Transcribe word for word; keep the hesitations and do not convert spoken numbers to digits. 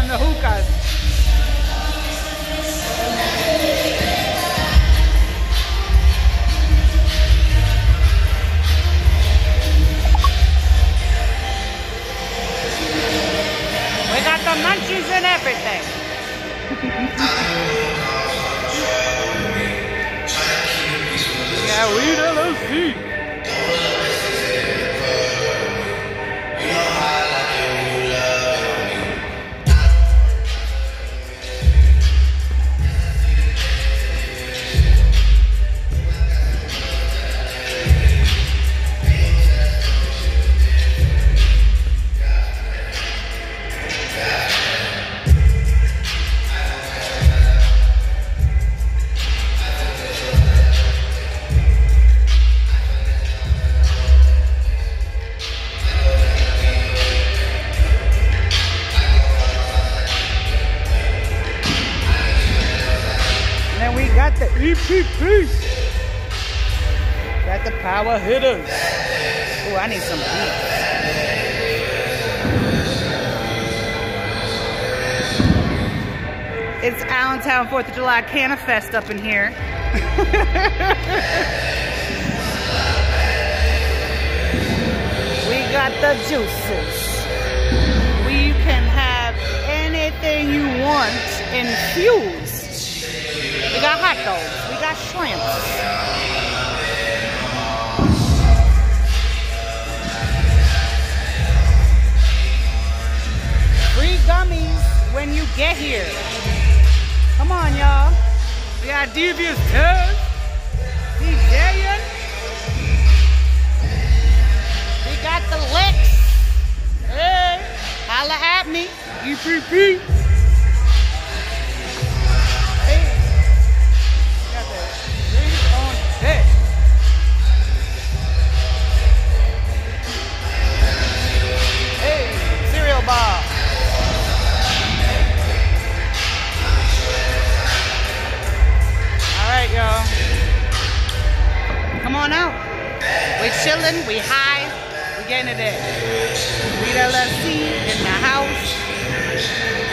the hookahs. We got the munchies and everything. Yeah, we don't see. And we got the E P P. Got the power hitters. Oh, I need some beats. It's Allentown fourth of July Canna Fest up in here. We got the juices. We can have anything you want infused. We got hot dogs. We got shrimp. Free gummies when you get here. Come on, y'all. We got Devious Tez, DJing. We got the licks. Hey, holla at me. E P P. Bar. All right, y'all. Come on out. We chilling, we high, we getting it in. Rita La C in the house.